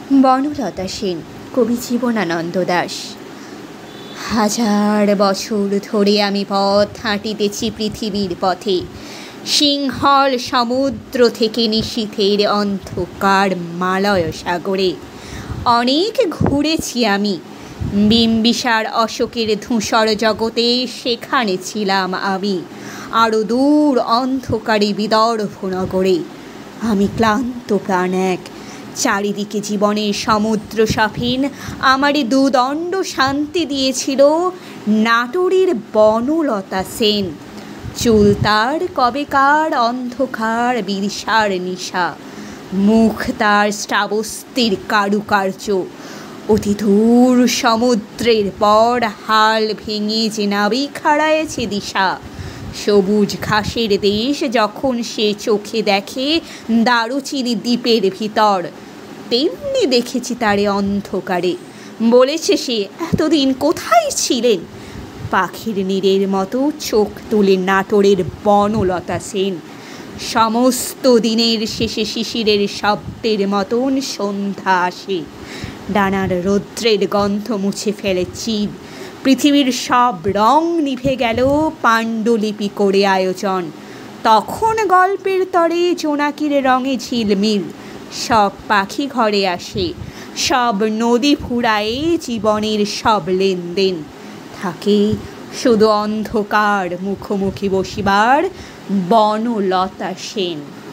বনলতা সেন, কবি জীবনানন্দ দাশ। হাজার বছর ধরে আমি পথ হাঁটিতেছি পৃথিবীর পথে, সিংহল সমুদ্র থেকে নিশীথের অন্ধকার মালয় সাগরে। অনেক ঘুরেছি আমি বিম্বিসার অশোকের ধূসর জগতে, সেখানে ছিলাম আমি আরো দূর অন্ধকারে বিদর্ভ নগরে। আমি ক্লান্ত প্রাণ এক, চারিদিকে জীবনের সমুদ্র সফিন, আমারে দুদণ্ড শান্তি দিয়েছিল নাটোরের বনলতা সেন। চুল তার কবেকার অন্ধকার বিরসার নিশা, মুখ তার শ্রাবস্তির কারুকার্য। অতি দূর সমুদ্রের পর হাল ভেঙে যে নাবিক হারায়েছে দিশা, সবুজ ঘাসের দেশ যখন সে চোখে দেখে দারুচিনি দ্বীপের ভিতর, তেমনি দেখেছি তারে অন্ধকারে। বলেছে সে, এতদিন কোথায় ছিলেন? পাখির নীড়ের মতো চোখ তুলে নাটোরের বনলতা সেন। সমস্ত দিনের শেষে শিশিরের শব্দের মতন সন্ধ্যা আসে, ডানার রৌদ্রের গন্ধ মুছে ফেলে চিব। পৃথিবীর সব রং নিভে গেল পাণ্ডুলিপি করে আয়োজন। তখন গল্পের তরে জোনাকির রঙে ঝিলমিল, সব পাখি ঘরে আসে, সব নদী ফুরায়ে জীবনের সব লেনদেন। থাকে শুধু অন্ধকার মুখোমুখি বসিবার বনলতা সেন।